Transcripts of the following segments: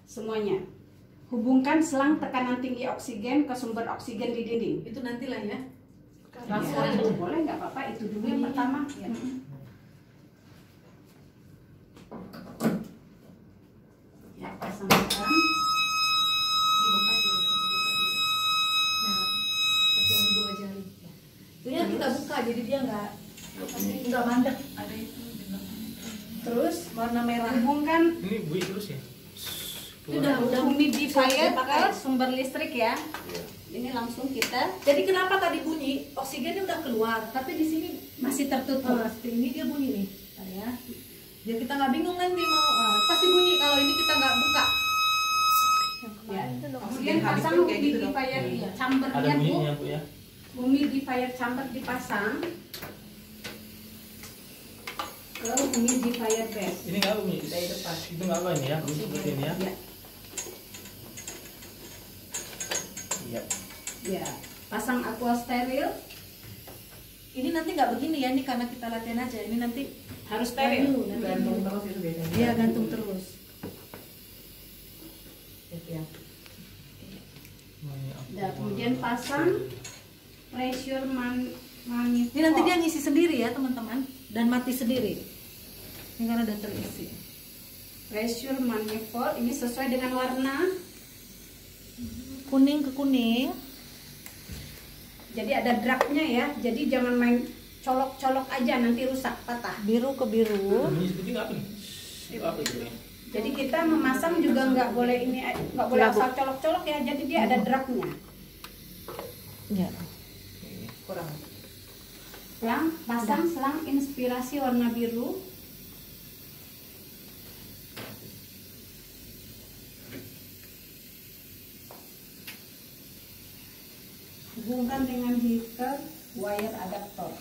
semuanya. Hubungkan selang tekanan tinggi oksigen ke sumber oksigen di dinding. Itu nantilah ya. Ya, boleh nggak apa-apa, itu dulu yang pertama. Ya. Ya, pasang-pasang. Dibuka dulu. Nah, seperti yang belajar. Itu yang kita buka, jadi dia nggak mandek. Ada itu. Terus warna merah. Hubungkan Ini bunyi terus ya? Udah humidifier ke sumber listrik ya. Ini langsung kita. Jadi kenapa tadi bunyi? Oksigennya udah keluar, tapi di sini Masih tertutup. ini dia bunyi nih. Bentar ya. Biar kita nggak bingung nanti mau pasti bunyi kalau ini kita nggak buka. Ya. Kemudian pasang humidifier chambernya Ada Bu. bunyinya Bu ya? Humidifier chamber dipasang ke humidifier base. Ini nggak bunyi? Itu nggak apa ini ya? Bunyi seperti ini ya? Ya. Iya. Ya, pasang aqua steril. Ini nanti nggak begini ya, ini karena kita latihan aja. Ini nanti Harus steril. gantung terus itu biasanya. Iya, gantung terus. Dan kemudian pasang pressure manifold. Ini nanti dia ngisi sendiri ya teman-teman, dan mati sendiri. Ini karena udah terisi. Pressure manifold ini sesuai dengan warna. Kuning ke kuning. Jadi ada dragnya ya. Jadi jangan main colok-colok aja, nanti rusak, patah. Biru ke biru. Bunyi seperti nggak apa nih? Itu apa itu ya? Jadi kita memasang juga nggak boleh ini, nggak boleh asal colok-colok ya. Jadi dia ada dragnya. Ya. Kurang. Pasang selang inspirasi warna biru. Hubungkan dengan heater wire adaptor.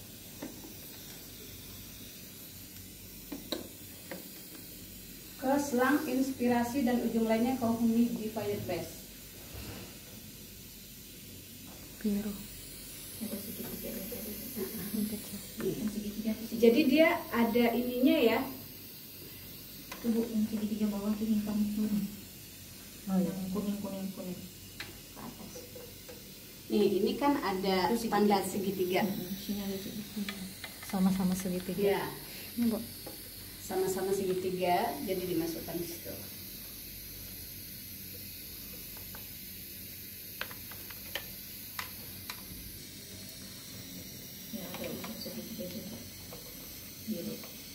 Ke selang inspirasi dan ujung lainnya ke humidifier base. Biru. Jadi dia ada ininya ya. Tubuh yang segitiga bawah tuh hitam. Oh ya, kuning. Ke atas. Nih, ini kan ada tanda segitiga. Sini ada segitiga. Sama-sama segitiga. Ya, Ini, Bu. sama-sama segitiga, jadi dimasukkan di situ. Ya, ada ujung segitiga juga. Biru.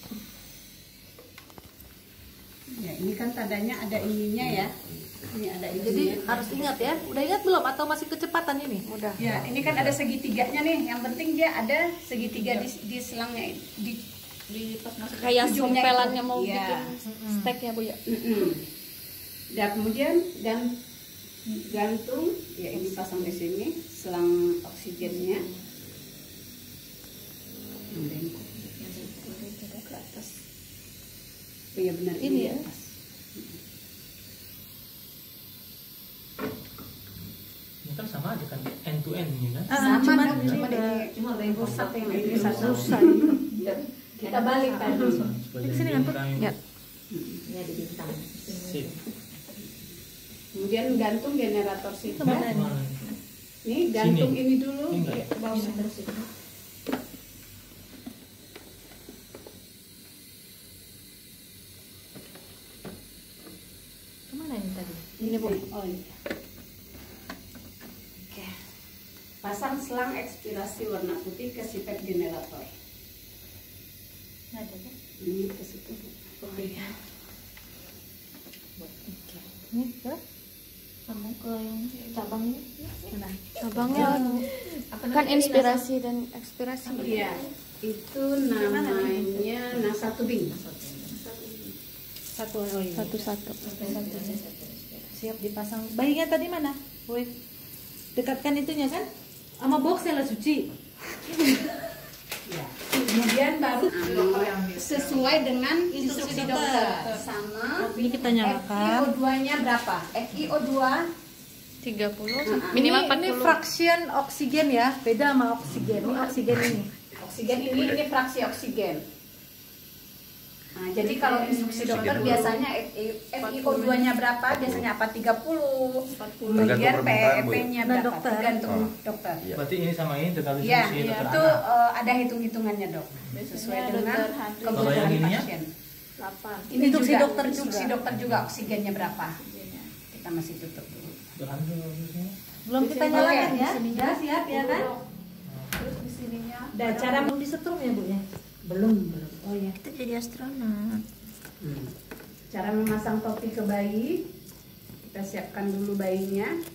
Ya, ini kan tandanya ada ininya ya. Ini ada ininya. Jadi harus ingat ya. Udah ingat belum atau masih kecepatan ini? Udah. Ya, ini kan ada segitiganya nih. Yang penting dia ada segitiga di selangnya, di pas masuk Kayak ujungnya sumpelannya itu. mau Ya. bikin steaknya Bu ya. Dan kemudian gantung, ya ini pasang di sini selang oksigennya. Ke atas. Oh iya benar Ini ya? di atas. Ini kan sama aja kan? End to end ini kan? Sama, cuma cuma ada yang rusak yang ini satu. rusak. Kita balik tadi. Sebagai Sini kan, Bu? bintang. Ya. Ini ada bintang. Sip. Kemudian gantung generator sih. Kemana nih? Mana? Nih gantung Sini. ini dulu. Ini enggak ya? Ke bawah. Terus itu. Kemana ini tadi? Ini Bu. Oh iya. Oke. Pasang selang ekspirasi warna putih ke CPAP generator. Ada kan? Ini ke situ. Oh iya. Ini ke sambung ke yang cabang ini. Mana? Cabangnya kan inspirasi dan ekspirasi. Iya. Itu namanya nasa tubing. Satu, oh iya. Satu-satu. Siap dipasang. Bayinya tadi mana? Woi. Dekatkan itunya kan? Sama boxnya lah suci. Ya. Kemudian baru sesuai dengan instruksi dokter. Sama Ini kita nyalakan. FiO2-nya berapa? FiO2 30 minimal Ini 40. fraction oksigen ya, beda sama oksigen. Ini oksigen ini. oksigen ini fraksi oksigen. Nah, jadi kalau instruksi dokter biasanya FiO2-nya berapa? Biasanya apa? 30. Kemudian PEP-nya berapa? Tergantung dokter. Berarti ini sama ini tergantung Ya, instruksi dokter itu anak. ada hitung-hitungannya dok. Sesuai dengan Kalau kebutuhan yang ininya? pasien. 8. Ini Instruksi juga dokter instruksi juga. dokter juga oksigennya berapa? Kita masih tutup dulu. Belum kita Oke. nyalakan ya. Udah siap ya kan? Terus di sininya Dan cara Belum disetrum ya Bu ya? belum. Oh ya. kita jadi astronot. Cara memasang topi ke bayi, kita siapkan dulu bayinya.